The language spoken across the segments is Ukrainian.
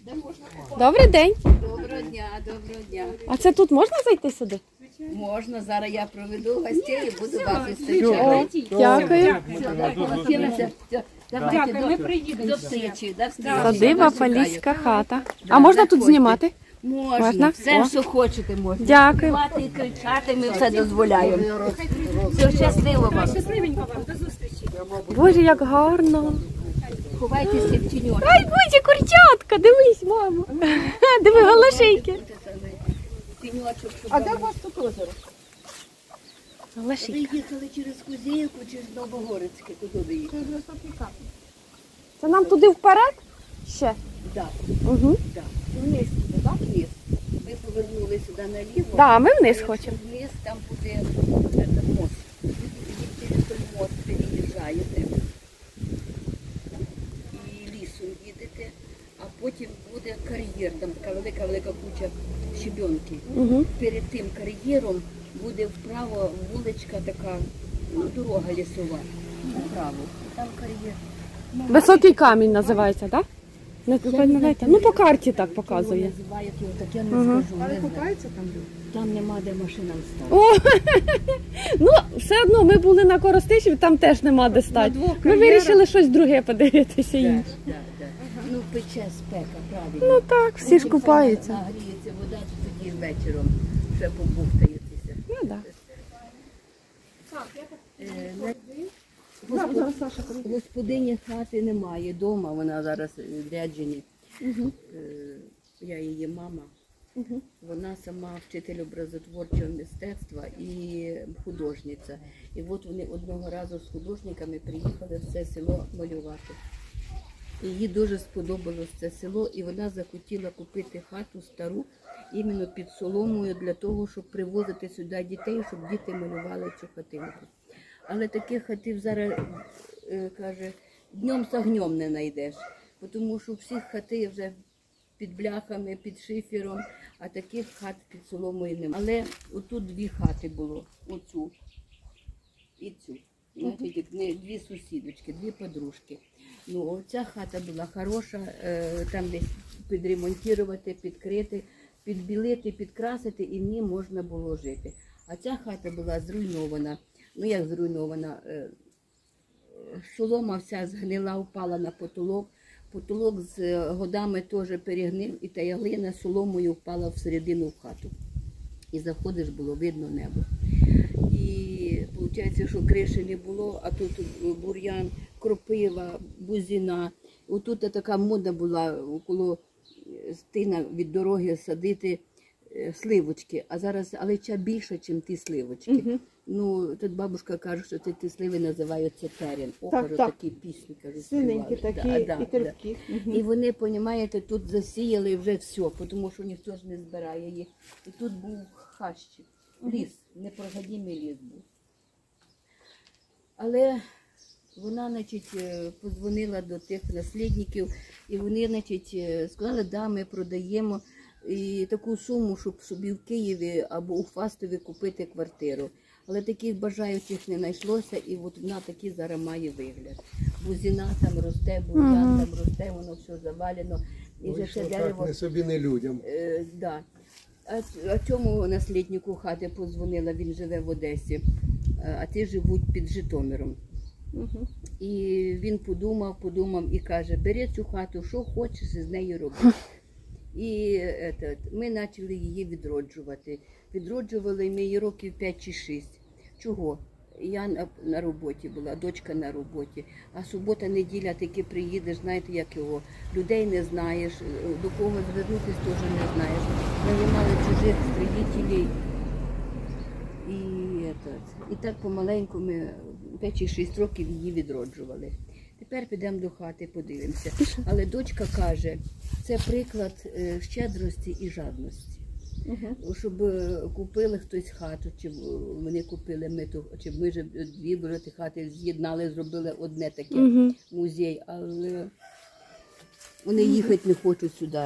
Добрий день. Доброго дня, доброго дня. А це тут можна зайти сюди? Можна, зараз я проведу гостей і буду вас зустрічати. Дякую. Давайте, ми приїдемо. До встречі. Садиба Поліська хата. А можна тут знімати? Можна. Все, що хочете, можна. Дякую. Співати і кричати, ми все дозволяємо. Все, щасливо вам. Щасливенько вам, до зустрічі. Боже, як гарно. Ховайтеся в тіньок. Ай, Боже, курчатка, дивись, мамо. Диви, галашейки. А де у вас тут озеро? Галашейка. Ви їхали через Кузіївку, через Новогородське, куди ви їхали? Це нам туди вперед? Ще? Так, Угу. так. Вниз, так? Вниз. Ми повернули сюди наліво. Да, ми вниз хочемо. Вниз, там буде мост. Через той мост переїжджаєте. І лісом їдете, а потім буде кар'єр, там така велика куча щебенки. Угу. Перед тим кар'єром буде вправо вуличка така, дорога лісова. Вправо. Там кар'єр. Високий камінь називається, так? Не пам'ятаєте? Ну, по карті так показує. Його називають його, так я не скажу. Але купаються там люди? Там нема де машинам стати. О, ну, все одно, ми були на Коростиші, там теж нема де стати. Ми вирішили щось друге подивитися інше. Так. Ну, пече спека, правильно. Ну так, всі ж купаються. Нагріється вода, тоді вечором ще побухтаєтеся. Ну так. Господині хати немає вдома, вона зараз в Ряджині. Я її мама. Вона сама вчитель образотворчого мистецтва і художниця. І от вони одного разу з художниками приїхали в це село малювати. І їй дуже сподобалось це село, і вона захотіла купити хату стару, іменно під соломою, для того, щоб привозити сюди дітей, щоб діти малювали цю хатинку. Але таких хатів зараз, каже, днем з огнем не знайдеш, тому що всіх хати вже під бляхами, під шифером, а таких хат під соломою немає. Але отут дві хати було, оцю і цю. Значить, дві сусідочки, дві подружки. Ну, ця хата була хороша, там десь підремонтувати, підкрити, підбілити, підкрасити, і в ній можна було жити. А ця хата була зруйнована. Ну, як зруйнована? Солома вся згнила, впала на потолок. Потолок з годами теж перегнив, і та яглина соломою впала всередину в хату. І заходиш, було видно небо. І виходить, що криші не було, а тут бур'ян, кропива, бузина. Отут така мода була около стіна від дороги садити сливочки, а зараз алеча більше, ніж ті сливочки. Ну, тут бабушка каже, що ці сливи називаються терен. Кажу, такі пісні, кажуть, синенькі такі і терпкі. І вони, розумієте, тут засіяли вже все, тому що ніхто ж не збирає їх. І тут був хащик, ліс, непроходимий ліс був. Але вона, значить, подзвонила до тих наслідників, і вони, значить, сказали, да, ми продаємо і таку суму, щоб собі в Києві або у Фастові купити квартиру. Але таких бажаючих не знайшлося, і от вона такий зараз має вигляд. Бузина там росте, бур'ян там росте, воно все завалено. І вже це дерево... не собі, не людям. Да. А цьому насліднику хати подзвонила, він живе в Одесі, а ті живуть під Житомиром. І він подумав і каже, бери цю хату, що хочеш з нею робити. І ми почали її відроджувати. Відроджували ми її років 5 чи 6. Чого? Я на роботі була, дочка на роботі. А субота-неділя таки приїдеш, знаєте, як його, людей не знаєш, до кого звернутися теж не знаєш. Наймали чужих строїтелів. І так помаленьку ми 5 чи 6 років її відроджували. Тепер підемо до хати, подивимося. Але дочка каже, це приклад щедрості і жадності. Щоб купили хтось хату, чи вони купили, чи ми ж дві брати хати з'єднали, зробили одне таке музей, але вони їхати не хочуть сюди.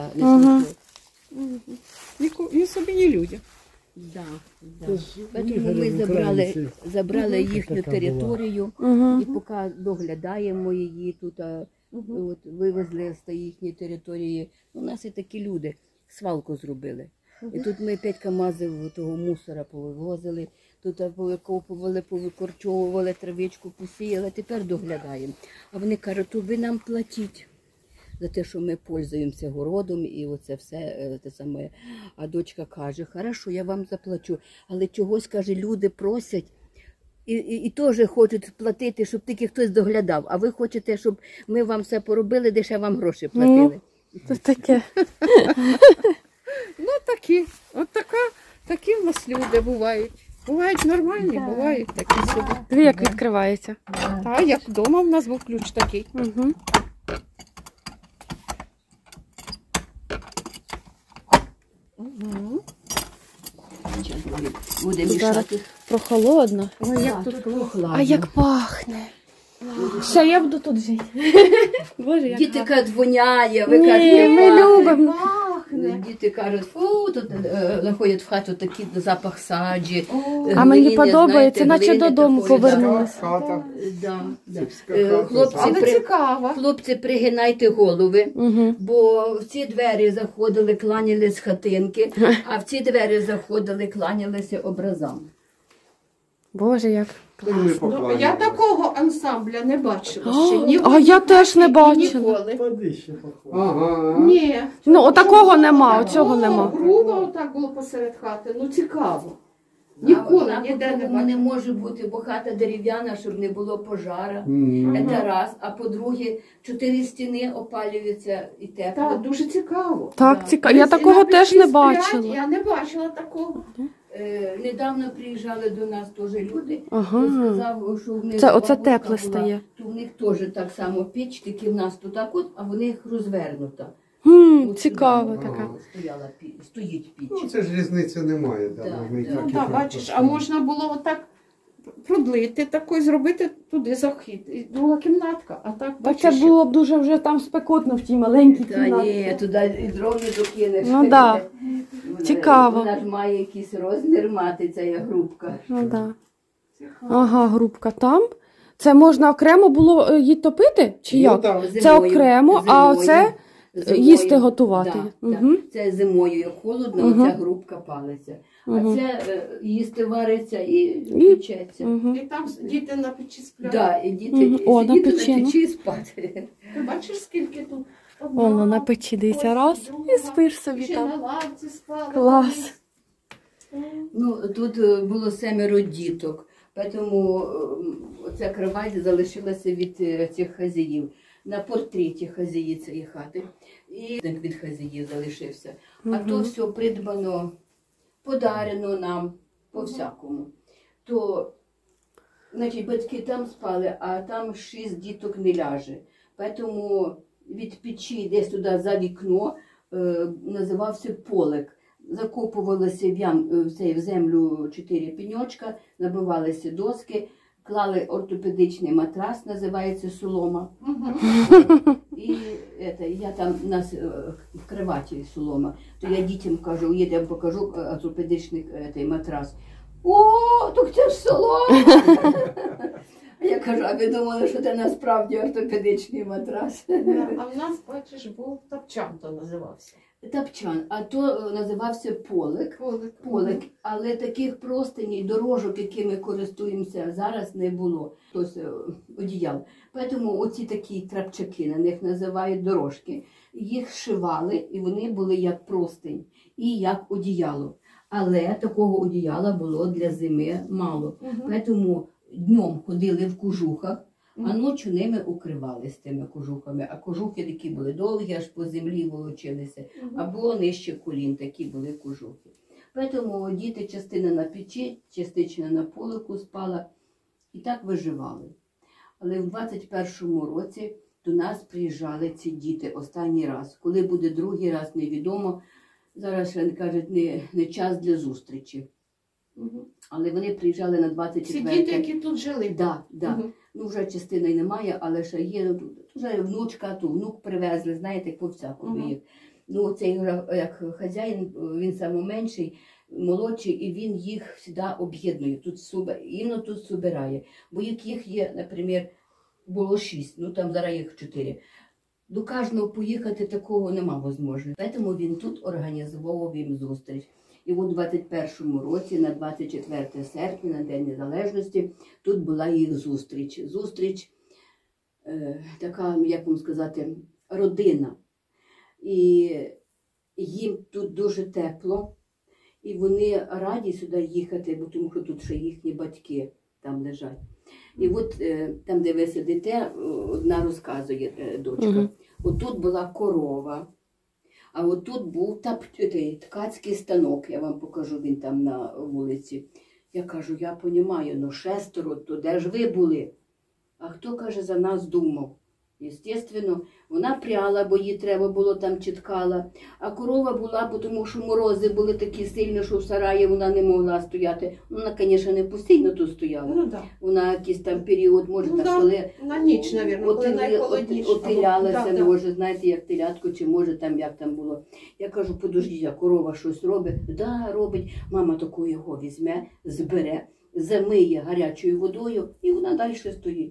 Ні собі, ні людям. Да. Тому ми забрали їхню територію і поки доглядаємо її тут, От, вивезли з їхньої території. У нас і такі люди свалку зробили. І тут ми 5 камазів того мусора повивозили, тут повикопували, повикорчовували, травичку посіяли, тепер доглядаємо. А вони кажуть, то ви нам платіть за те, що ми пользуємося городом і оце все те саме. А дочка каже, хорошо, я вам заплачу, але чогось, каже, люди просять і теж хочуть платити, щоб тільки хтось доглядав, а ви хочете, щоб ми вам все поробили, де ще вам гроші платили. Це таке. Ну такі, такі в нас люди бувають. Бувають нормальні, бувають такі собі. Дві як відкривається. Та, як вдома в нас був ключ такий. Угу. Угу. Буде Зараз мішати. прохолодно. Ой, як тут А як пахне. Ще я буду тут жити. Боже, як Діти кажуть, воняє, ви Ні, кажете, ми пахне. любимо. Діти кажуть, фу, тут заходять в хату такий запах саджі. А мені глини, подобається, знаєте, наче глини додому такої, повернулися. Да, да. Але Хлопці, цікаво. хлопці, пригинайте голови, Угу. бо в ці двері заходили, кланялись хатинки, а в ці двері заходили, кланялися образам. Боже, як. Ну, я такого ансамбля не бачила ще. Ні в А я теж не Ні, бачила. ніколи. Ага. Ні. Ну, отакого нема, оцього нема. Грубо отак було посеред хати. Ну, цікаво. Ніколи, А ніде не по-другому не бачила. може бути, бо хата дерев'яна, щоб не було пожара. Мгм. Це раз. А по-друге, 4 стіни опалюються і тепло. Так, дуже цікаво. Так, цікаво. Я Всі такого на теж печі не сплять, бачила. Я не бачила такого. Недавно приїжджали до нас теж люди, Ага. хто сказав, що в них Це оце бабушка тепле була, стає. то в них теж так само піч, тільки в нас тут так от, а в них розвернута. От Цікаво сюди, таке. стояла стоїть піч. Ну, це ж різниці немає, да, Да, можна і да. так, Ну і так, так бачиш, а поставити. можна було отак продлити, такий зробити туди захід. І друга кімнатка, а так Так бачиш. це було б дуже вже там спекотно в тій маленькій Та кімнаті. ні, туди і дров не докинеш. Ну да. Цікаво. Вона ж має якийсь розмір мати, ця грубка. Ну, да. Ага, грубка там. Це можна окремо було її топити? Чи Ну, як? так. Це Зимою, окремо, а зимою, оце зимою. їсти готувати. Да, Угу. да. Це зимою, як холодно, Мгм. оця грубка палиться. Мгм. А це їсти вариться і печеться. Угу. І там діти на печі сплять. Да, і діти Мгм. О, на сидіти печі, на ну. печі і спати. Ти бачиш, скільки тут? Воно на печі дивіться, раз і спиш собі Ще там. на лавці спали. Клас. Ну, тут було 7 діток, тому ця кровать залишилася від цих хазяїв. На портреті хазяї цієї хати. І від хазяїв залишився. А то все придбано, подарено нам по-всякому. То, значить, батьки там спали, а там 6 діток не ляже. Тому від печі десь туди за вікно називався полик. Закопувалося в землю 4 пеньочка, набивалися доски, клали ортопедичний матрас, називається солома. І я там у нас в кроваті солома. То я дітям кажу, я вам покажу ортопедичний матрас. О, так це ж солома! А я кажу, а ви думали, що це насправді ортопедичний матрас? А в нас, бачиш, був тапчан, то називався. Тапчан, а то називався полик. Полик, але таких простиній, дорожок, якими користуємося, зараз не було. Тобто одіял. Тому оці такі трапчаки, на них називають дорожки. Їх шивали, і вони були як простинь, і як одіяло. Але такого одіяла було для зими мало. Тому днем ходили в кожухах, а ночі ними укривалися тими кожухами. А кожухи такі були довгі, аж по землі волочилися. Або нижче колін, такі були кожухи. Тому діти частина на печі, частина на полику спала. І так виживали. Але в 21-му році до нас приїжджали ці діти останній раз. Коли буде другий раз, невідомо. Зараз ще кажуть, не час для зустрічі. Але вони приїжджали на 24-й. Ці діти, які тут жили. Да. Ну, вже частини й немає, але ще є. Ну, вже внучка, то внук привезли, знаєте, по-всякому їх. Ну, цей як хазяїн, він найменший, молодший, і він їх завжди об'єднує. Іменно тут збирає. Бо їх є, наприклад, було 6, ну там зараз їх 4. До кожного поїхати такого нема можливості. Тому він тут організовував їм зустріч. І у 21-му році, на 24 серпня, на День Незалежності, тут була їх зустріч. Зустріч така, як вам сказати, родина. І їм тут дуже тепло. І вони раді сюди їхати, бо тому що тут ще їхні батьки там лежать. І от там, де ви сидите, одна розказує дочка. Отут була корова, а отут був ткацький станок, я вам покажу, він там на вулиці. Я кажу, я розумію, ну 6, то де ж ви були? А хто, каже, за нас думав? Естественно, вона пряла, бо їй треба було там чіткала. А корова була, бо тому що морози були такі сильні, що в сараї вона не могла стояти. Вона, звісно, не постійно тут стояла. Ну, да. Вона якийсь там період, може, Ну, так, да. коли На ніч, мабуть, коли найхолодніше. отилялася, Да, да. може, знаєте, як телятко, чи може там, як там було. Я кажу, подождіть, а корова щось робить? Да, робить. Мама таку його візьме, збере, замиє гарячою водою, і вона далі стоїть.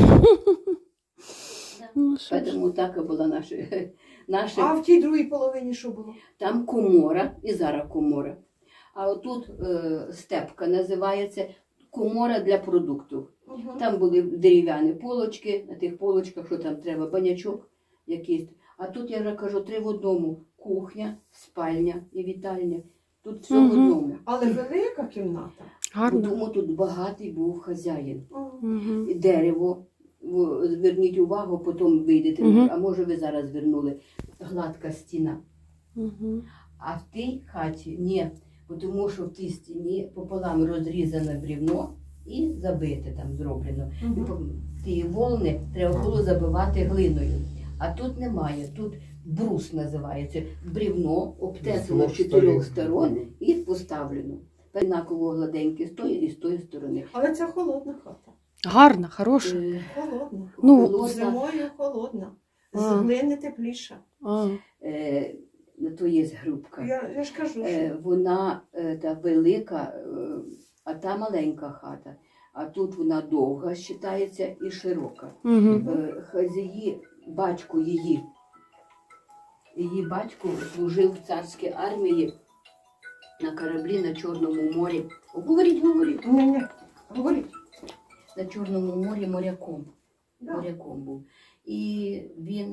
Ну, що ж. Тому така була наша. А в тій другій половині що було? Там комора, і зараз комора. А отут степка називається комора для продуктів. Там були дерев'яні полочки, на тих полочках, що там треба, банячок якийсь. А тут, я вже кажу, 3 в одному. Кухня, спальня і вітальня. Тут все в одному. Але велика кімната. Гарно. Тому тут багатий був хазяїн. Мгм. І дерево. Зверніть увагу, потім вийдете. А може ви зараз звернули. Гладка стіна. Мгм. А в тій хаті ні. Тому що в тій стіні пополам розрізане брівно і забите там зроблено. Ті волни треба було забивати глиною. А тут немає. Тут брус називається. Брівно обтесано з 4 сторон і поставлено. Однаково гладеньке з тої і з тої сторони. Але це холодна хата. Гарна, хороша. Холодна. Ну, Холодна. Зимою холодна. З А. глини тепліша. А. То є грубка. Я ж кажу, що Вона та велика, а та маленька хата. А тут вона довга вважається і широка. Мгм. Хазяї, батько її батько служив в царській армії на кораблі на Чорному морі. Говоріть. Ні, говоріть. На Чорному морі моряком. Да. Моряком був. І він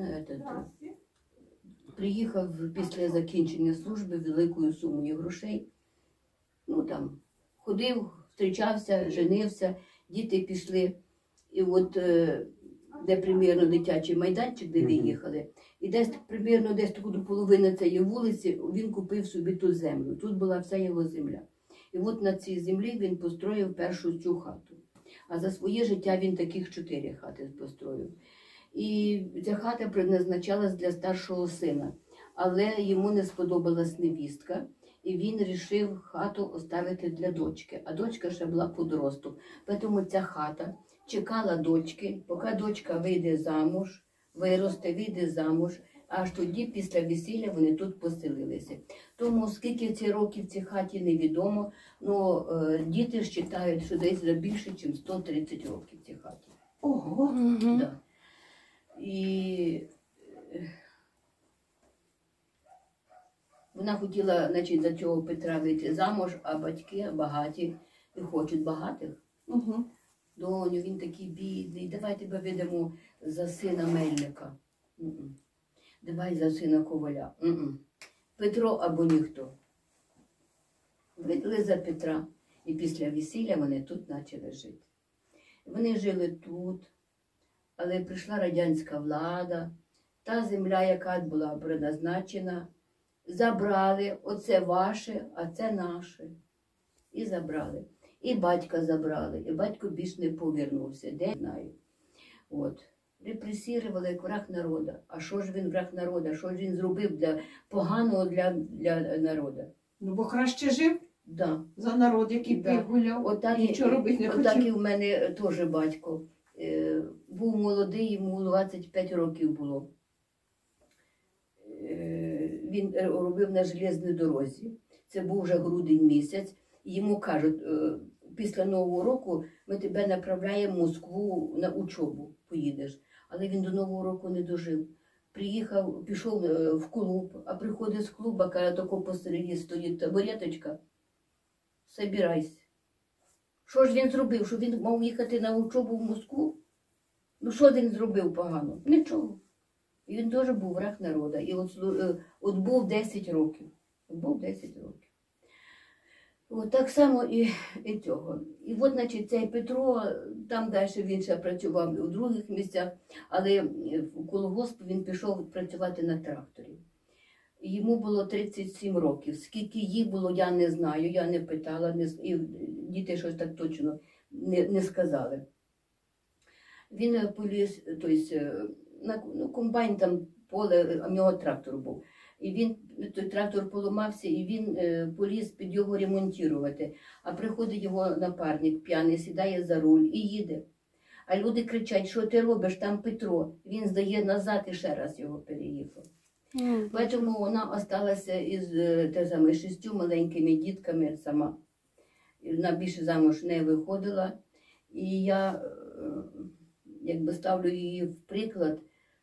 приїхав після закінчення служби великою сумою грошей. Ну там ходив, зустрічався, женився, діти пішли. І от де примірно дитячий майданчик, де виїхали, і десь примірно десь таку до половини цієї вулиці він купив собі ту землю. Тут була вся його земля. І от на цій землі він построїв першу цю хату. А за своє життя він таких 4 хати построїв. І ця хата предназначалась для старшого сина. Але йому не сподобалась невістка, і він вирішив хату оставити для дочки. А дочка ще була подросток. Тому ця хата чекала дочки, поки дочка вийде замуж, виросте, вийде замуж, аж тоді, після весілля, вони тут поселилися. Тому скільки ці років в цій хаті невідомо, але діти вважають, що десь за більше, ніж 130 років в цій хаті. Ого. Мгм. Да. І вона хотіла, значить, за цього Петра вийти замуж, а батьки багаті і хочуть багатих. Угу. Доню, він такий бідний, давай тебе видамо за сина Мельника. Давай за сина Коваля. Петро або ніхто. Видали за Петра. І після весілля вони тут почали жити. Вони жили тут, але прийшла радянська влада, та земля, яка була предназначена, забрали, оце ваше, а це наше. І забрали. І батька забрали, і батько більш не повернувся, де не знаю. От. Репресірували як враг народу. А що ж він враг народу? Що ж він зробив поганого для народу? Ну, бо краще жив Да. за народ, який Да. пив, гуляв, Отак, нічого робити не отак і хотів. в мене теж батько. Був молодий, йому 25 років було. Він робив на железній дорозі. Це був вже грудень місяць. І йому кажуть, після Нового року ми тебе направляємо в Москву на учобу. поїдеш. Але він до Нового року не дожив. Приїхав, пішов в клуб, а приходить з клуба, каже, тако посередині стоїть табуреточка. Собирайся. Що ж він зробив? Що він мав їхати на учобу в Москву? Ну що він зробив погано? Нічого. І він теж був враг народу. І от був 10 років. Був 10 років. От так само і цього. І от, значить, цей Петро, там далі він ще працював у других місцях, але в колгосп він пішов працювати на тракторі. Йому було 37 років. Скільки їх було, я не знаю, я не питала, і діти щось так точно не сказали. Він поліз, тобто, на комбайн там поле, а в нього трактор був. І він, той трактор поламався, і він поліз під його ремонтувати. А приходить його напарник п'яний, сідає за руль і їде. А люди кричать, що ти робиш, там Петро. Він здає назад і ще раз його переїхав. Тому вона залишилася із 6 маленькими дітками сама. Вона більше замуж не виходила. І я якби ставлю її в приклад,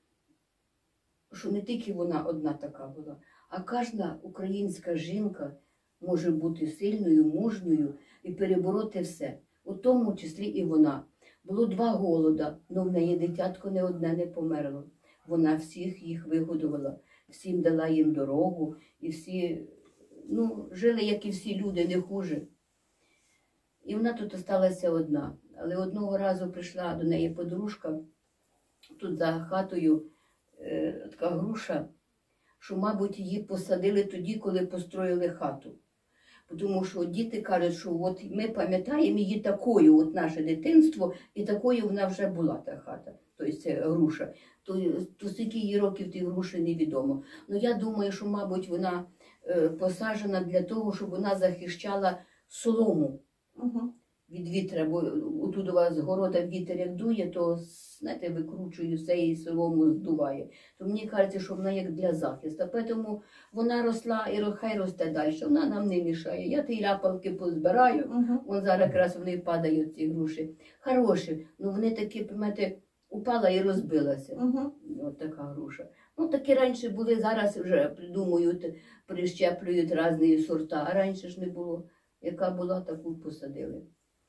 що не тільки вона одна така була, а кожна українська жінка може бути сильною, мужньою і перебороти все. У тому числі і вона. Було 2 голода, але в неї дитятко не одне не померло. Вона всіх їх вигодувала, всім дала їм дорогу, і всі жили, як і всі люди, не хуже. І вона тут залишилася одна. Але одного разу прийшла до неї подружка, тут за хатою така груша, що, мабуть, її посадили тоді, коли построїли хату. Тому що діти кажуть, що от ми пам'ятаємо її такою, от наше дитинство, і такою вона вже була та хата, тобто це груша. То скільки її років тій груші невідомо. Ну я думаю, що, мабуть, вона посаджена для того, щоб вона захищала солому від вітра, бо тут у вас з города вітер як дує, то, знаєте, викручує все і солому здуває. То мені кажеться, що вона як для захисту. Тому вона росла і хай росте далі, вона нам не мішає. Я ті ляпалки позбираю, вон зараз якраз вони падають, ці груші. Хороші, ну вони такі, пам'ятаєте, упала і розбилася. От така груша. Ну такі раніше були, зараз вже придумують, прищеплюють різні сорта, а раніше ж не було. Яка була, таку посадили.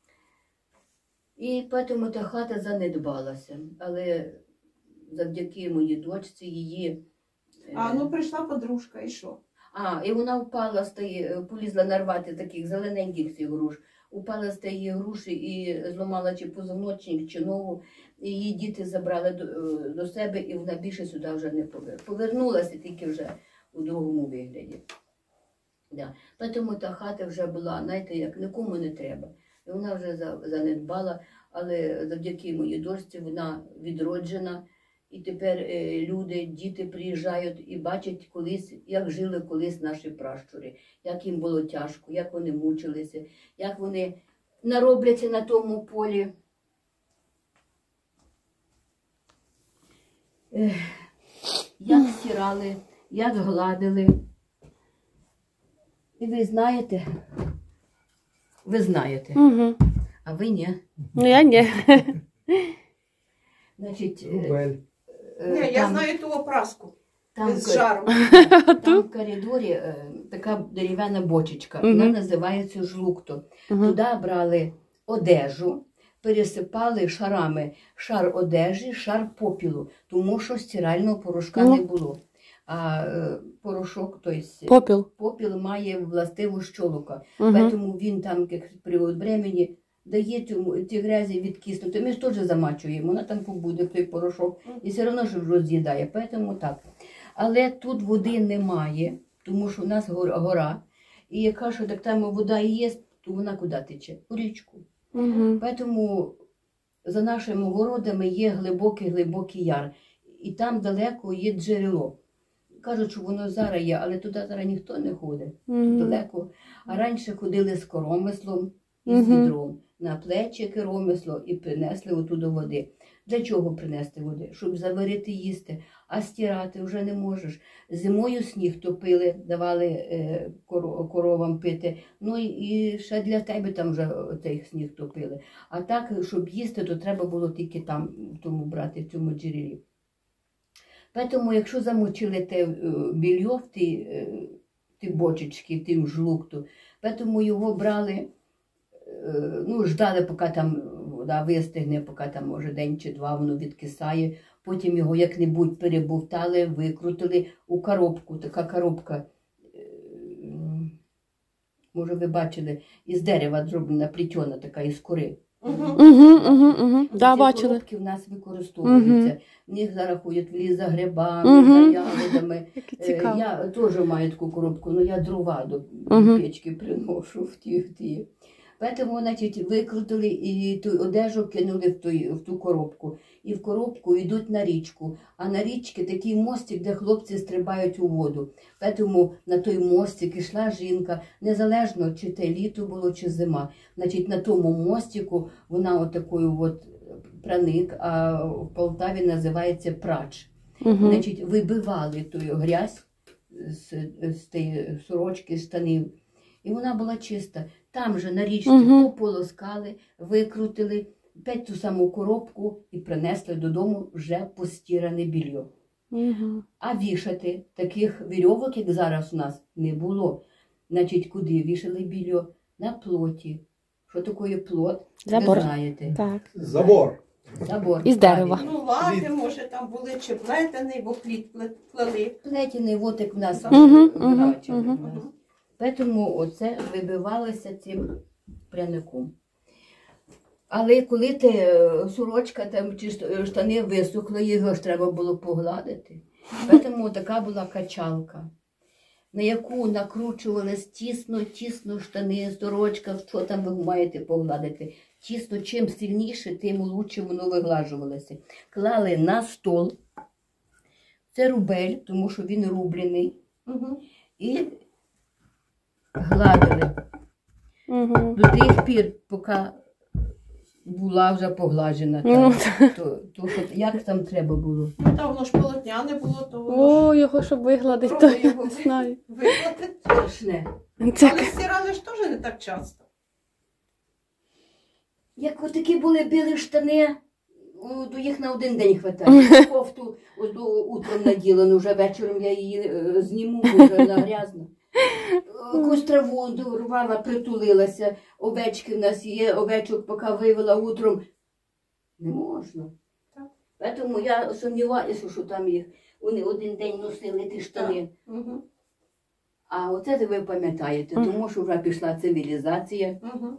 І тому та хата занедбалася, але завдяки моїй дочці її... прийшла подружка, і що? І вона впала, полізла нарвати таких зелененьких цих груш, упала з тієї груші і зламала чи позвоночник, чи ногу, і її діти забрали до себе, і вона більше сюди вже не повернулася, тільки вже у другому вигляді. Да. Тому та хата вже була, знаєте, як нікому не треба. І вона вже занедбала, але завдяки моїй дочці вона відроджена. І тепер люди, діти приїжджають і бачать колись, як жили колись наші пращури, як їм було тяжко, як вони мучилися, як вони наробляться на тому полі. Як стирали, як гладили. І ви знаєте, а ви ні. Ну я ні. Значить, Я знаю ту опраску там, з жаром. Там в коридорі така дерев'яна бочечка, вона називається жлукто. Туди брали одежу, пересипали шарами, шар одежі, шар попілу, тому що стирального порошка не було. А порошок, тобто попіл має властиву щолока. Тому він там, як при времені, дає ті грязі відкиснути. Ми ж теж замачуємо, вона там побуде той порошок і все одно ж роз'їдає, тому так. Але тут води немає, тому що у нас гора. І яка що так там вода і є, то вона куди тече? У річку. Тому за нашими городами є глибокий яр. І там далеко є джерело. Кажуть, що воно зараз є, але туди зараз ніхто не ходить. Тут далеко. А раніше ходили з коромислом і з відром. На плечі коромисло і принесли оту до води. Для чого принести води? Щоб заварити їсти, а стирати вже не можеш. Зимою сніг топили, давали коровам пити. Ну і ще для тебе там вже цей сніг топили. А так, щоб їсти, то треба було тільки там в тому брати, в цьому джерелі. Тому, якщо замочили те більйо в ті бочечки, в тим жлукту, тому його брали, ну, ждали, поки там вода вистигне, поки там, може, день чи два воно відкисає. Потім його як-небудь перебовтали, викрутили у коробку. Така коробка, може, ви бачили, із дерева зроблена, плетена така, із кори. Да, Ці бачили. коробки в нас використовуються. В них зараз ходять в ліс за грибами, за ягодами. Цікаво. Я теж маю таку коробку, але я дрова до печки приношу в ті. Тому, значить, викрутили і ту одежу кинули в ту коробку. І в коробку йдуть на річку. А на річці такий мостик, де хлопці стрибають у воду. Тому на той мостик йшла жінка, незалежно, чи те літо було, чи зима. Значить, на тому мостику вона отакою от праник, а в Полтаві називається прач. Значить, вибивали ту грязь з тієї сорочки, штанів. І вона була чиста. Там же на річці пополоскали, викрутили, опять ту саму коробку і принесли додому вже постиране більйо. А вішати таких вірьовок, як зараз у нас, не було. Значить, куди вішали більйо? На плоті. Що таке плот? Забор. Ви знаєте. Так. Забор. Забор. Із дерева. Ну, лати, може, там були, чи плетений, бо плели. Плетений, от як в нас Мгм, бачили. мгм. Тому оце вибивалося цим пряником. Але коли сорочка там, чи штани висохли, його ж треба було погладити. Тому така була качалка, на яку накручувались тісно штани, сорочка, що там ви маєте погладити. Тісно, чим сильніше, тим лучше воно виглажувалося. Клали на стол, це рубель, тому що він рублений, і гладили до тих пір, поки була вже поглажена. То, що, як там треба було? Ну, та воно ж полотняне було, то воно О, його щоб вигладити, то Пробуй я його не знаю. виклати. Страшне. Це Але стирали ж теж не так часто. Як отакі були білі штани, то їх на один день хватає. Кофту утром наділену, вже вечором я її зніму, бо вже вона грязна. Якусь траву рвала, притулилася, овечки в нас є, овечок поки вивела утром. Не можна. Тому я сумніваюся, що там їх вони один день носили ті штани. А оце ви пам'ятаєте, тому що вже пішла цивілізація.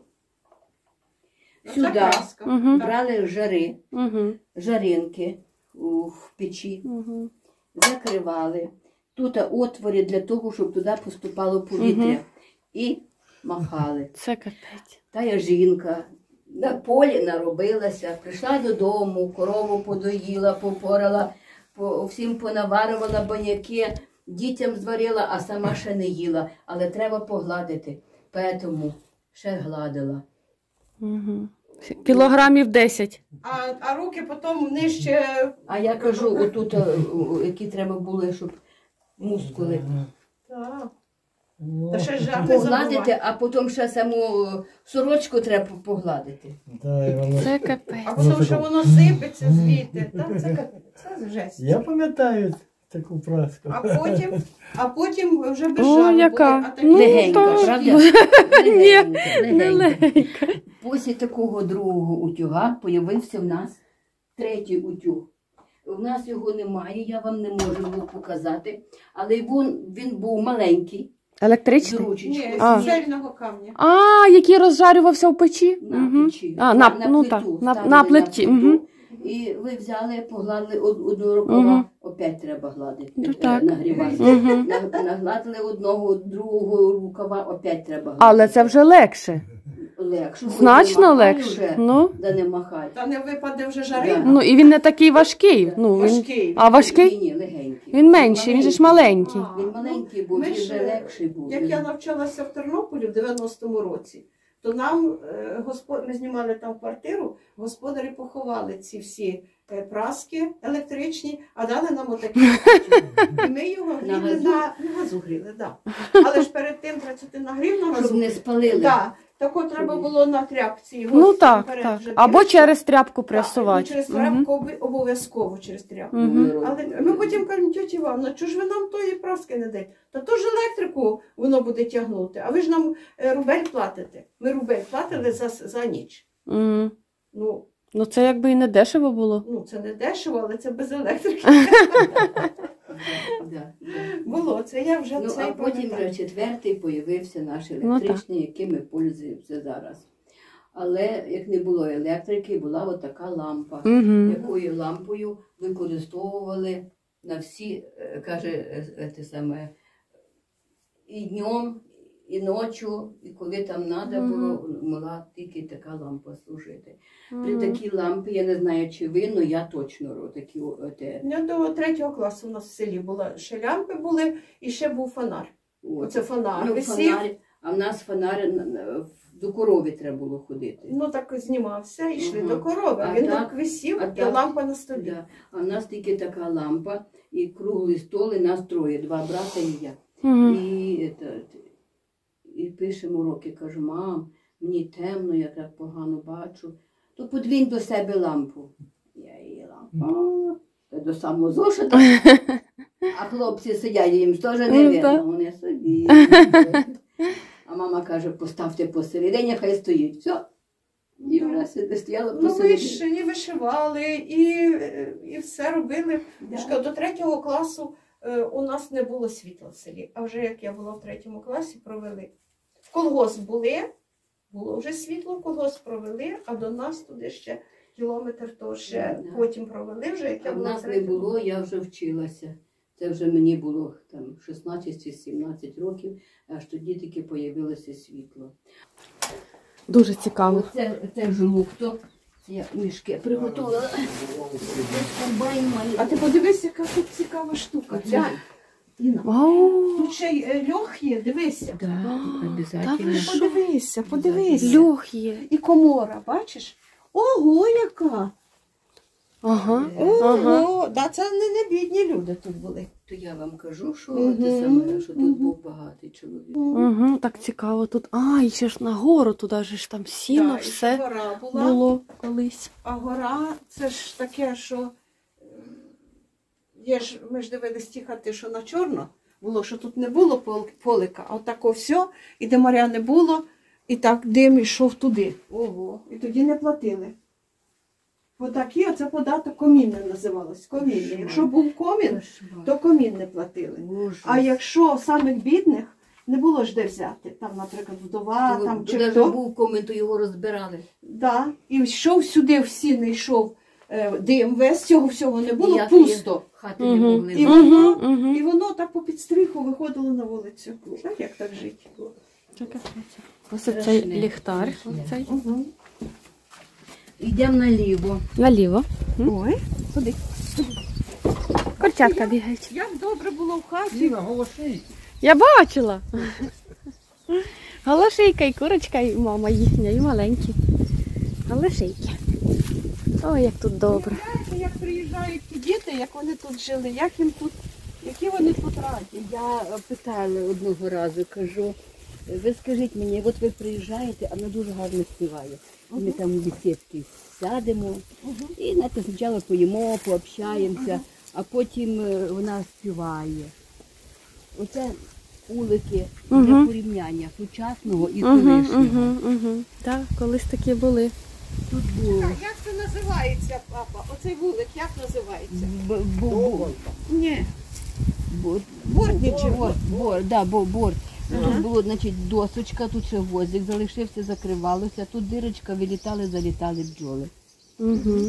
Сюди брали жари, жаринки в печі, закривали. Тут отвори для того, щоб туди поступало повітря. І махали. Це капець. Та жінка на полі наробилася, прийшла додому, корову подоїла, попорала, всім понаварювала баняки, дітям зварила, а сама ще не їла. Але треба погладити, тому ще гладила. Кілограмів 10. А руки потім нижче. А я кажу, отут, які треба були, щоб мускули. Так. Та ще ж жарти Погладити, забувати. а потім ще саму сорочку треба погладити. Це капець. А потім, що воно сипеться звідти. Це жесть. Я пам'ятаю таку праску. А потім вже без О, жару яка? буде. А такі- Ну, Легенька, то- правда? Не легенька. Після такого другого утюга появився в нас третій утюг. У нас його немає, я вам не можу його показати, але він був маленький, з Електричний? Ні, ручечкою. з цельного камня. А, який розжарювався в печі? На печі. А, ну плиту, так, ставили на плиті. плиту. І ви взяли, погладили одну рукава, опять треба гладити, Ну, так. нагрівати. Нагладили одного, другого рукава, опять треба гладити. Але це вже легше. Легше. Значно Хоч не махай легше. вже, Ну. да не махай. Та не випаде вже жарина. Ну, і він не такий важкий. Ну, він... Важкий. А важкий? Ні, легенький. Він менший, він же ж маленький. А. Він маленький був, Ми він ж, вже легший був. Як я навчалася в Тернополі в 90-му році, то нам ми знімали там квартиру, господарі поховали ці всі праски електричні, а дали нам отакі. І ми його гріли на газу гріли, да. Але ж перед тим треба нагрів на газу. Щоб не спалили. Да. Так от треба було на тряпці його. Ну так, вперед так. вже Або трясти. через тряпку Так, пресувати. через тряпку обов'язково через тряпку. Але ми потім кажемо, тьоті Івановна, чого ж ви нам тої праски не даєте? Та то ж електрику воно буде тягнути, а ви ж нам рубель платите. Ми рубель платили за ніч. Мгм. Ну, Ну це якби і не дешево було. це не дешево, але це без електрики. Да. Було, це я вже Ну, це а і потім пам'ятаю. вже четвертий появився наш Ну, електричний, яким ми пользуємося зараз. Але як не було електрики, була отака лампа, Угу. якою лампою використовували на всі, каже, те саме, і днем, і ночі, і коли там треба було, могла тільки така лампа служити. При такій лампі, я не знаю, чи ви, але я точно такі. Я до 3 класу у нас в селі була. Ще лямпи були і ще був фонар. Оце фонар Ну, висів. фонарь, а в нас фонарь до корови треба було ходити. Ну так знімався, і йшли Ага. до корови. А Він так- так висів, а і так- лампа на столі. Да. А в нас тільки така лампа, і круглий стол, і нас троє, 2 брата і я. І пишемо уроки, кажу, мам, мені темно, я так погано бачу. То подвінь до себе лампу. Я її лампу. Та до самого зошита. А хлопці сидять, їм теж не Ну, видно, так. вони собі. А мама каже, поставте посередині, хай стоїть. Все. І вона стояла Ну ви посередині. ж і вишивали, і все робили. Да. Шкода, до 3 класу у нас не було світла в селі. А вже як я була в 3 класі, провели. В колгосп було вже світло, в колгосп провели, а до нас туди ще кілометр, то ще Да. потім провели вже, як А я в була в нас не 3 було, я вже вчилася. Це вже мені було там 16 чи 17 років, аж тоді тільки появилося світло. Дуже цікаво. Це жлукто, це я мішки приготувала. А ти подивись, яка тут цікава штука. Глянь. Інна, Вау! тут ще й льох є, дивися. Да, Та ви що? Подивися. Льох є. І комора, бачиш? Ого, яка! Ага. Ого, да, це не бідні люди тут були. То я вам кажу, що, Мгм. те саме, що тут був багатий чоловік. Угу, так цікаво тут. А, і ще ж на гору туди ж там сіно, Да, і все гора була. було колись. А гора, це ж таке, що ми ж дивились ті хати, що на чорно було, що тут не було полика, а отако все, і де моря не було, і так дим йшов туди. Ого. І тоді не платили. Отакі, оце податок комінне називалось. Комінне. Якщо був комін, то комін не платили. А якщо самих бідних, не було ж де взяти. Там, наприклад, вдова, там чи Туди хто. вже був комент, то його розбирали. Да. І йшов сюди, всі не йшов дим, весь цього всього не було, Ніякі пусто. Хати не Мгм. могли. І бути. воно, Мгм. і воно так по підстриху виходило на вулицю. Так, як так жити? Ось цей Страшне. ліхтар. Страшне. Оцей. Угу. Йдемо наліво. Наліво. Ой, ходи. Курчатка бігають. Як добре було в хаті. Інна, голоси. Я бачила. Галашийка і курочка, і мама їхня, і маленькі. Галашийки. Ой, як тут добре. Уявляєте, як приїжджають ті діти, як вони тут жили, як їм тут, які вони тут раді. Я питала одного разу, кажу, ви скажіть мені, от ви приїжджаєте, а вона дуже гарно співає. Ми там в бесідці сядемо, і знаєте, спочатку поїмо, пообщаємося, а потім вона співає. Оце улики для порівняння сучасного і колишнього. Так, колись такі були. Тут було Як це називається, папа? Оцей вулик, як називається? Ні. борт. Тут було, значить, досочка, тут ще гвоздик залишився, закривалося, тут дирочка, вилітали, залітали бджоли. Угу.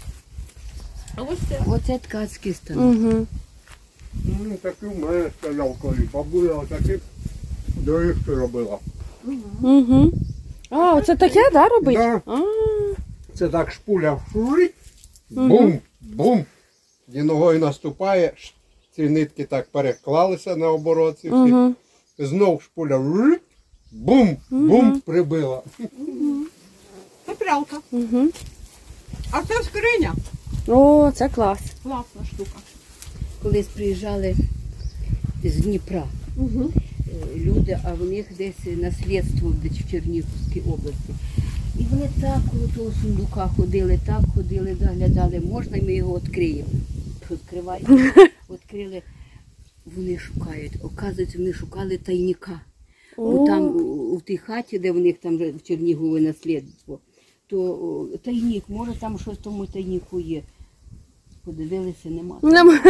Оце ткацький стан. Угу. Ну, такі в мене стояв колись. Бабуля такі доріжки робила. Угу. А, оце таке, да, робить? Да. А, Це так шпуля фурить, бум, бум. І ногою наступає, ці нитки так переклалися на обороті всі. угу. Знов шпуля врить, бум, бум, прибила. Це прялка. Угу. А це скриня. О, це клас. Класна штука. Колись приїжджали з Дніпра Угу. люди, а в них десь наслідство десь в Чернігівській області. І вони так коло того сундука ходили, так ходили, доглядали, можна ми його відкриємо. Відкривають, відкрили, вони шукають. Оказується, вони шукали тайника. Бо там у тій хаті, де в них там в Чернігові наслідство, то тайник, може там щось в тому тайнику є. Подивилися, нема.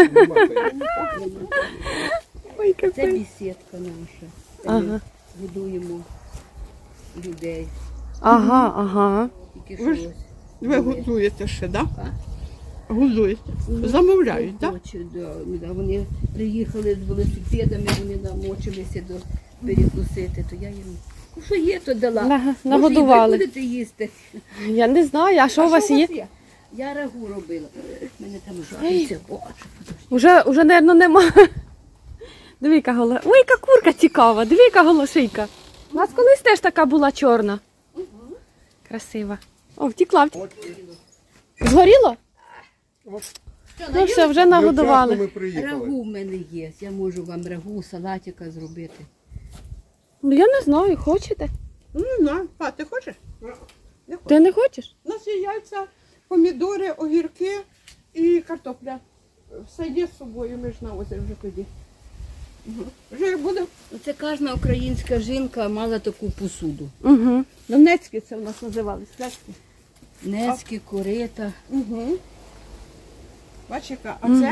Ой, Це капець. бесідка наша. Ага. Годуємо людей. Ага, ага. Тільки Ви що ж- ось. Ви готуєте ще, так? А? Да? Готуєте. Замовляють, так? Хочуть, да. Вони приїхали з велосипедами, вони намочилися до перекусити, то я їм, ну що є, то дала. Ага, Може, нагодували. і ви будете їсти. Я не знаю, а що у вас є? Я рагу робила. Мене там жариться. Боже, Уже, напевно, нема. Диви, яка гола. Ой, яка курка цікава, диви, яка голошийка. У нас колись теж така була чорна. Красива. О, втікла. Згоріло? Ну все, вже Ми нагодували. приїхали. рагу в мене є. Я можу вам рагу, салатика зробити. Ну я не знаю, хочете? Ну, не знаю. А, ти хочеш? Не хочу. Ти не хочеш? У нас є яйця, помідори, огірки і картопля. Все є з собою, ми ж на озері вже тоді. Вже як буде. Оце кожна українська жінка мала таку посуду. Угу. Донецькі це в нас називались. Пляшки. Нецькі, корита. Угу. Бачиш, яка. А це?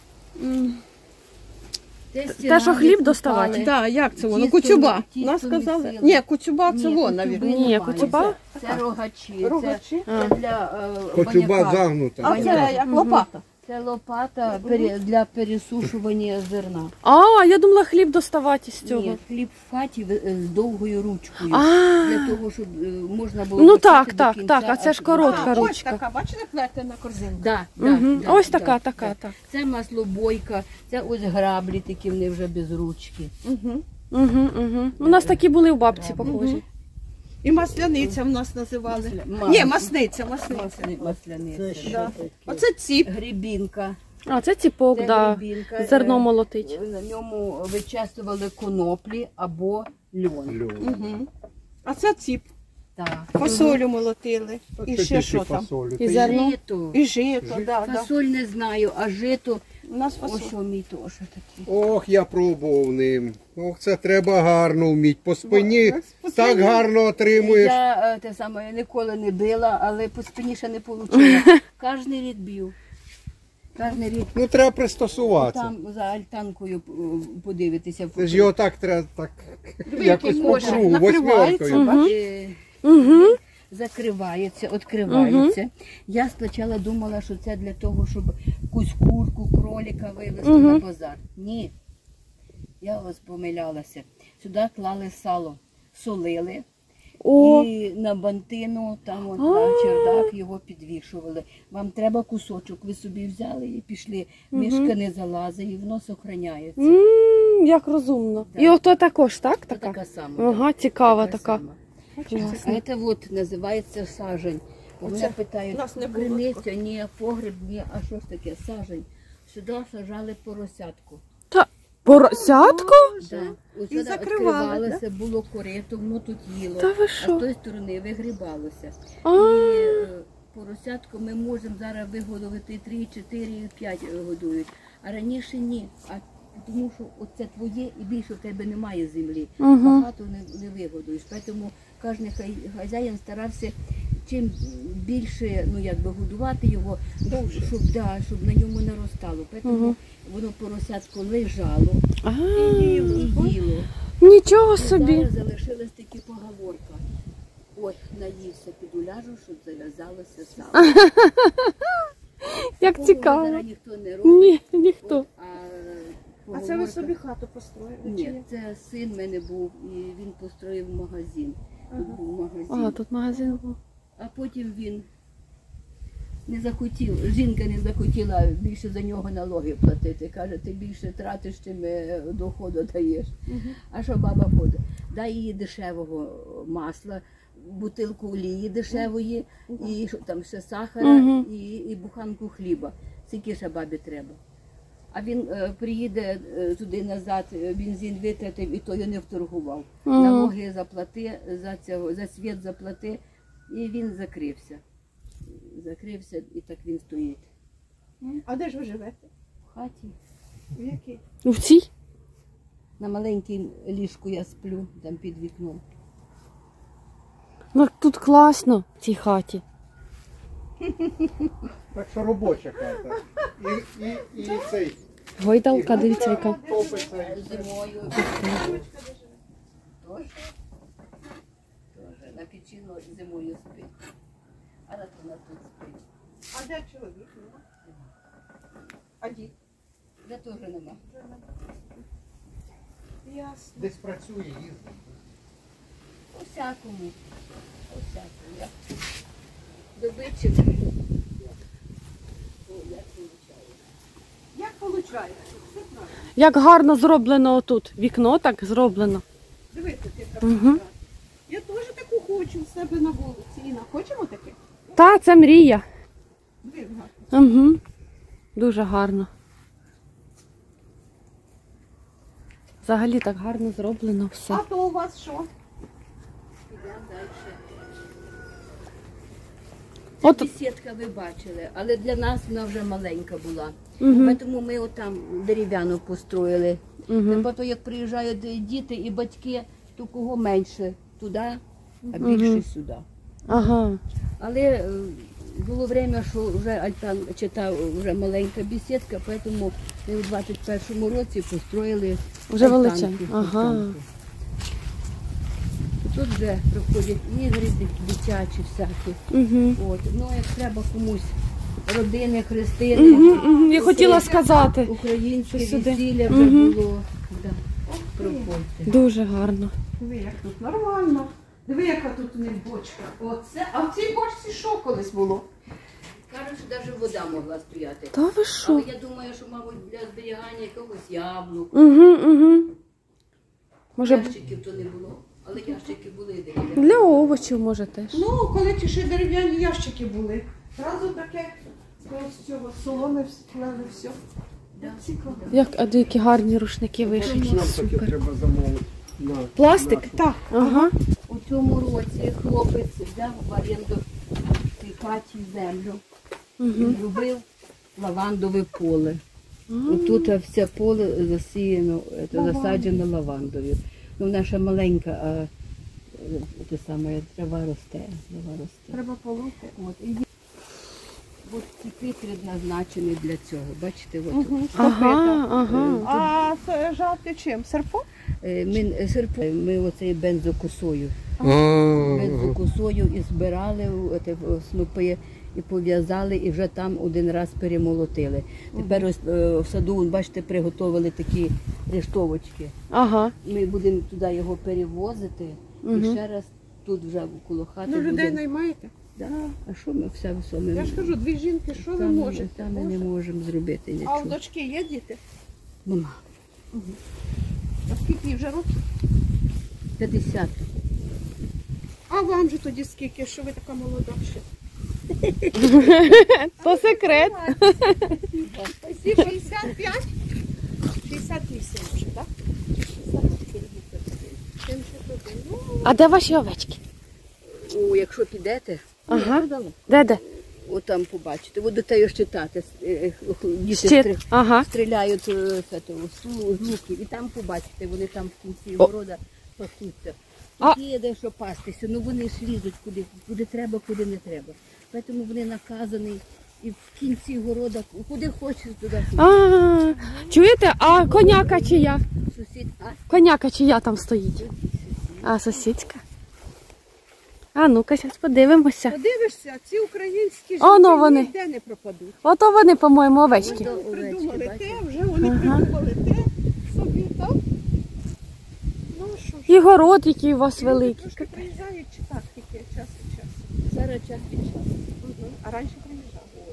Те, що хліб доставати? Так, як це воно? Тісто- Куцюба. тісто Нас сказали. місили. Ні, куцюба це Ні, вон, куцюби навіть. Ні, немає. куцюба? Це рогачі. Рогачі. Це для Коцюба баняка. загнута. А це як лопата. Це лопата для пересушування зерна. А, я думала хліб доставати з цього. Ні, хліб в хаті з довгою ручкою. А, Для того, щоб можна було ну почати так, до так, кінця, так, а це ж аж- коротка Ось ручка. така, бачите, плетена корзинка. Да, Мгм. да, Ось да, така, да, така, да. так. Це маслобойка, це ось граблі такі, вони вже без ручки. Угу. Угу, угу. У нас такі були у бабці похожі. І масляниця в нас називали. Масля- Ні, масниця, масниця. Масляниця. Да. Оце ціп. Грібінка. А, це ціпок, Це да. грибінка, Зерно молотить. На ньому вичастували коноплі або льон. Угу. А це ціп. Так. Фасолю молотили. І ще що там? І зерно. Жито. І жито, да, да. Фасоль не знаю, а жито, У нас ось фасоль. що мій теж такий. Ох, я пробував ним. Ох, це треба гарно вміти. По спині По так спині. гарно отримуєш. Я те саме ніколи не била, але по спині ще не вийшло. Кожний рік б'ю. Кожний рік. Ну треба пристосуватися. Там за альтанкою подивитися. Це ж його так треба так якось по може, кругу, накривається, восьмеркою. Е, Закривається, відкривається. Я спочатку думала, що це для того, щоб якусь курку, кролика вивезти на базар. Ні. Я ось помилялася. Сюди клали сало, солили. О, І на бантину, там от на чердак його підвішували. Вам треба кусочок, ви собі взяли і пішли. Мишка не залазить і воно зберігається. як розумно. Так. І ото також, так? Це Така? така сама. Ага, цікава така. сама. Класно. А це от називається сажень. У мене питають, нас не було криниця, ні, погреб, ні, а що ж таке, сажень. Сюди сажали поросятку. Та поросятко? Да. Ось І сюди закривали, відкривалося, було корито, воно тут їло. Та ви А з що? тої сторони вигрібалося. А. І поросятку ми можемо зараз вигодувати 3, 4, 5 годують. А раніше ні. А тому що оце твоє і більше в тебе немає землі. Багато не вигодуєш. Тому кожен хазяїн старався чим більше годувати його, щоб на ньому наростало. Тому воно поросятко лежало А, і їло. нічого собі. Зараз залишилась таки поговорка. От, наївся під уляжу, щоб зав'язалося сало. Як Такого цікаво. зараз ніхто не робить. Ні, ніхто. От, А це ви поговорка- собі хату построїли? чи Ні, це син в мене був, і він построїв магазин. Тут був магазин. А, тут магазин був. А потім він не захотів, жінка не захотіла більше за нього налоги платити. Каже, ти більше тратиш, чим доходу даєш. А що баба ходить? Дай їй дешевого масла, бутилку олії дешевої, і що там ще сахара, і буханку хліба. Скільки ще бабі треба. А він приїде туди назад, бензин витратив і то я не вторгував. Налоги заплати, за світ заплати, і він закрився. Закрився, і так він стоїть. А де ж ви живете? В хаті. В якій? Ну, в цій? На маленькій ліжку я сплю, там під вікном. Ну, тут класно, в цій хаті. Так що робоча хата. І цей. Гойдалка, дивіться, яка. Топиться. Зимою. Тоже на печі зимою спить. А на вона тут спить. А де чоловік? Нема? А дід? Де теж нема. Ясно. Десь працює, їздить. Усякому. Усякому. Як добитчик. О, як вилучаю. Як виходить? Як гарно зроблено отут. Вікно так зроблено. Дивіться, ти так. Угу. Я теж таку хочу в себе на вулиці. Інна, хочемо таке? Та, це мрія. Диви, гарно. Угу. Дуже гарно. Взагалі так гарно зроблено все. А то у вас що? Підемо далі. От- Бесідка ви бачили, але для нас вона вже маленька була. Угу. Тому ми отам дерев'яну построїли. Угу. Потім як приїжджають діти і батьки, то кого менше туди, а більше сюди. Ага. Але було время, що вже Альтан читав вже маленька бесідка, тому ми у 21-му році построїли Вже альтанку, величезна. Ага. альтанку. І тут вже проходять ігри дитячі всякі. Угу. От. Ну, як треба комусь родини, хрестини, Угу. Я хотіла сказати. українське Що сюди? весілля вже було. Да. Проходьте. Дуже гарно. Диви, як тут нормально. Диви, яка тут у них бочка. Оце. А в цій бочці що колись було? Кажуть, що навіть вода могла стояти. Та ви що? Але я думаю, що, мабуть, для зберігання якогось яблук. Угу, угу. Може, Ящиків то не було, але ящики були дерев'яні. для овочів, може, теж. Ну, коли ті ще дерев'яні ящики були. Зразу таке з цього соломи склали все. Да. Цікаво. А які гарні рушники вишиті. Нам таке Супер. треба замовити. На. Пластик? Так. Ага. У цьому році хлопець взяв в оренду в цій хаті землю і зробив лавандове поле. Тут все поле засіяно, засаджено лавандою. Ну, вона ще маленька, а те саме трава росте. Треба полоти. От ці предназначені для цього. Бачите, от Ага, ага. А жати чим? Серпом? ми оцею бензокосою. Бензокосою і збирали снопи, і пов'язали, і вже там один раз перемолотили. Тепер ось в саду, бачите, приготували такі рештовочки. Ага. Ми будемо туди його перевозити, і ще раз тут вже коло хати Ну, людей будемо. наймаєте? Да. А що ми все ми? Я ж кажу, дві жінки, що ви Там можете? ми не можемо зробити А у нічого. дочки є діти? Нема. А скільки їй вже років? 50. А вам же тоді скільки, що ви така молода ще? То секрет. Всі 65? 68 вже, так? 71. Ну, А де ваші овечки? О, якщо підете, Ага. Де? от там побачите, будете читати. Діти Щит. Ага. стріляють з луків, і там побачите, вони там в кінці города пасуться. А- Тут є де що пастися, ну вони ж лізуть куди треба, куди не треба. Тому вони наказані і в кінці города, куди хочеш, туди ходиш. А, чуєте? А коняка чия? Сусід, Коняка чия там стоїть? А, сусідська? А ну-ка, зараз подивимося. подивишся, ці українські Оно жінки вони. ніде не пропадуть. Ото вони, по-моєму, овечки. Ото Придумали овечки, те, бачите? вже вони придумали те собі, так? Ну що ж, І город, який у вас люди великий. трошки приїжджають чи так, тільки час від часу. Зараз час від часу. А раніше приїжджали.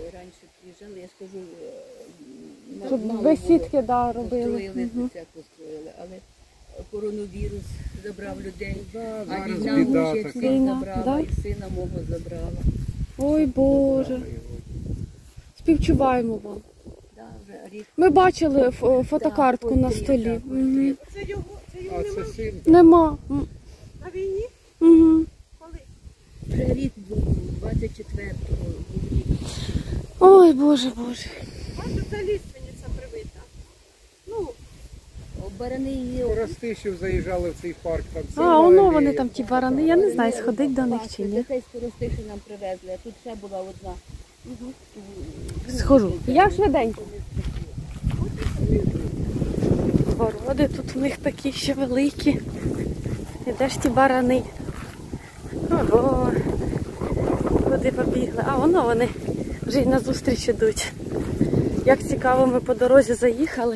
почали, я скажу, Тут мало бесідки, да, робили. построїли, це построїли, але коронавірус забрав людей, а зараз війна біда вже така. всіх Війна, забрала, да? і сина мого забрала. Ой, Боже. Співчуваємо вам. Да, вже рік. Ми бачили фотокартку Да, на портрет, столі. да, Мгм. портрет. А це син. Нема. На війні? Угу. Вже рік був, 24-го був рік. Ой, Боже, Боже. Бачу, це ліственниця привита. Ну, Барани її Коростишів заїжджали в цей парк. Там А, ціла воно алея. вони там ті барани. Я не знаю, сходить до них чи ні. Дітей з Коростиші нам привезли, а тут ще була одна. Схожу. Я швиденько. Городи тут у них такі ще великі. І де ж ті барани? Ого. Куди побігли? А воно вони вже й назустріч ідуть. Як цікаво, ми по дорозі заїхали.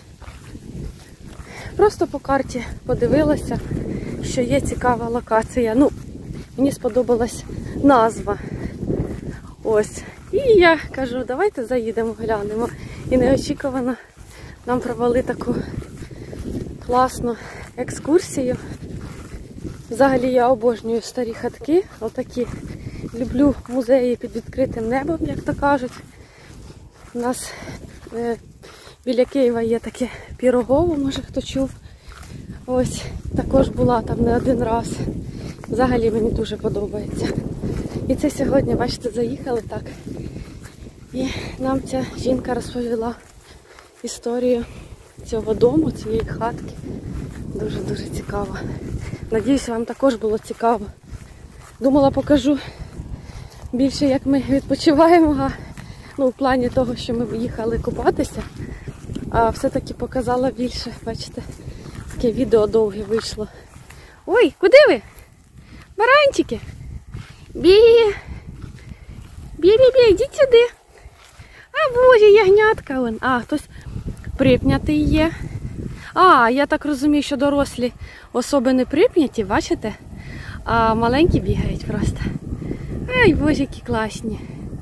Просто по карті подивилася, що є цікава локація. Ну, мені сподобалась назва. Ось. І я кажу, давайте заїдемо, глянемо. І неочікувано нам провели таку класну екскурсію. Взагалі я обожнюю старі хатки. Отакі. Люблю музеї під відкритим небом, як то кажуть. У нас біля Києва є таке Пірогово, може хто чув. Ось, також була там не один раз. Взагалі мені дуже подобається. І це сьогодні, бачите, заїхали так. І нам ця жінка розповіла історію цього дому, цієї хатки. Дуже-дуже цікаво. Надіюсь, вам також було цікаво. Думала, покажу більше, як ми відпочиваємо, ну, в плані того, що ми їхали купатися. А все-таки показала більше, бачите, таке відео довге вийшло. Ой, куди ви? Баранчики! Бі! Бі-бі-бі, йдіть сюди. А, боже, ягнятка вон. А, хтось припнятий є. А, я так розумію, що дорослі особи не припняті, бачите? А маленькі бігають просто. Ай, боже, які класні.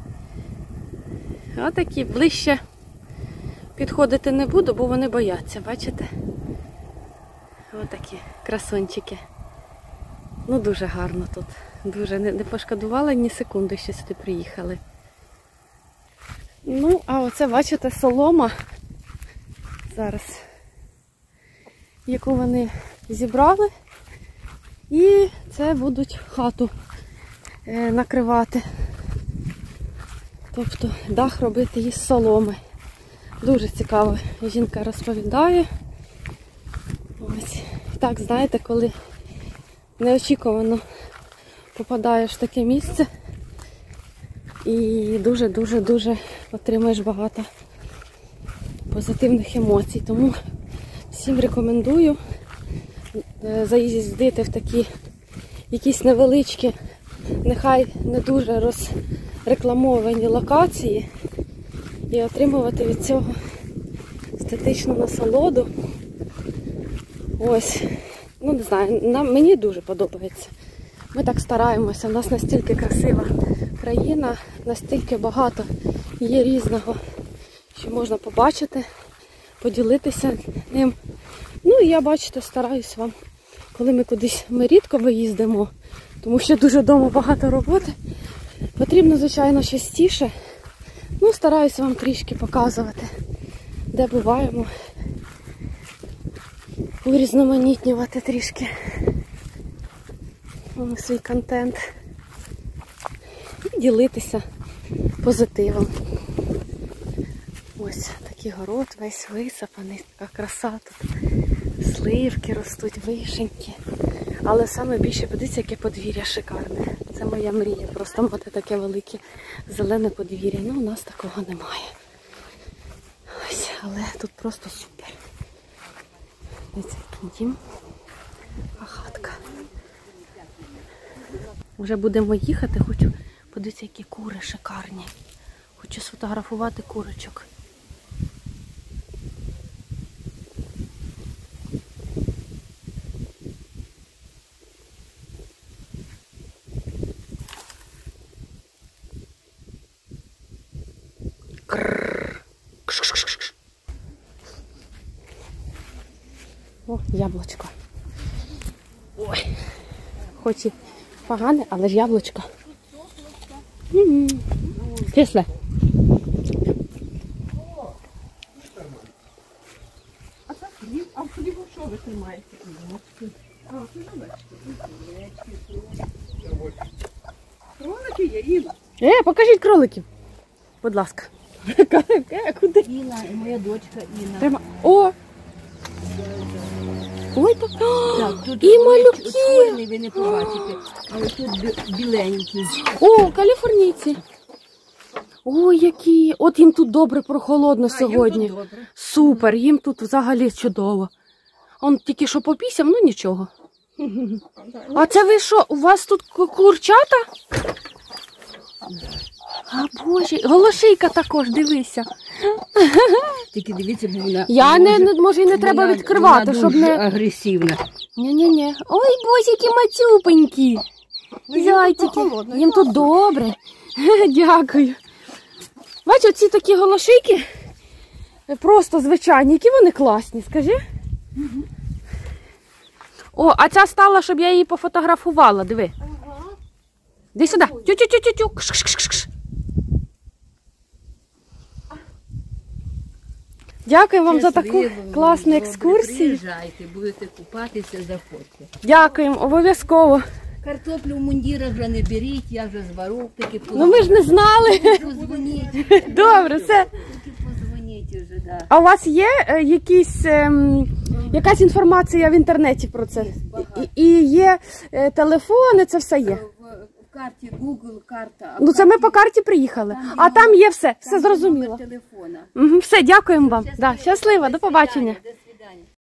Отакі, ближче підходити не буду, бо вони бояться, бачите? Отакі красунчики. Ну, дуже гарно тут. Дуже не пошкодувала ні секунди, що сюди приїхали. Ну, а оце, бачите, солома зараз, яку вони зібрали. І це будуть хату накривати. Тобто дах робити із соломи. Дуже цікаво, жінка розповідає. Ось. Так, знаєте, коли неочікувано попадаєш в таке місце і дуже-дуже-дуже отримаєш багато позитивних емоцій. Тому всім рекомендую заїздити в такі якісь невеличкі, нехай не дуже розрекламовані локації і отримувати від цього естетичну насолоду. Ось, ну не знаю, мені дуже подобається. Ми так стараємося, у нас настільки красива країна, настільки багато є різного, що можна побачити, поділитися ним. Ну і я, бачите, стараюсь вам, коли ми кудись, ми рідко виїздимо, тому що дуже вдома багато роботи. Потрібно, звичайно, частіше. Ну, стараюсь вам трішки показувати, де буваємо. Урізноманітнювати трішки свій контент. І ділитися позитивом. Ось такий город весь висапаний, така краса тут. Сливки ростуть, вишеньки. Але саме більше, подивіться, яке подвір'я шикарне. Це моя мрія, просто мати таке велике зелене подвір'я. Ну, у нас такого немає. Ось, але тут просто супер. Дивіться, який дім. А хатка. Вже будемо їхати, хочу подивитися, які кури шикарні. Хочу сфотографувати курочок. Яблучко. Ой. Хоч і погане, але ж яблучко. Кисле. А в хлібу що ви тримаєте? Кролики є, Іна. Покажіть кроликів. Будь ласка. Куди? Інна, моя дочка Інна. Треба. О! Ой, так. Так, тут І малюки. чорний ви не побачите, але тут біленький. О, каліфорнійці. Ой, які. От їм тут добре прохолодно сьогодні. Їм тут добре. Супер, їм тут взагалі чудово. Он тільки що попісяв, ну нічого. А це ви що, у вас тут курчата? А боже, голошийка також, дивися. Тільки дивіться, бо вона... Я може і не треба вона- відкривати, вона щоб дуже не... агресивна. Ні-ні-ні. Ой, боже, які мацюпенькі. Зайчики. Їм тут добре. Дякую. Бачу, ці такі голошийки просто звичайні. Які вони класні, скажи. О, а ця стала, щоб я її пофотографувала, диви. Іди сюди. Тю-тю-тю-тю-тю. Кш-кш-кш-кш. Дякую вам за таку Щасливо, класну добре. екскурсію. Приїжджайте, будете купатися, заходьте. Дякуємо, обов'язково. Картоплю в мундірах вже не беріть, я вже звару, тільки Ну ми ж не знали. позвоніть. Добре, все. Тільки позвоніть вже, да. А у вас є якась інформація в інтернеті про це? І є телефони, це все є. В карті Google карта. Ну це ми по карті приїхали. А там є все, все зрозуміло. Телефона. Все, дякуємо вам. Да, щасливо, до побачення. До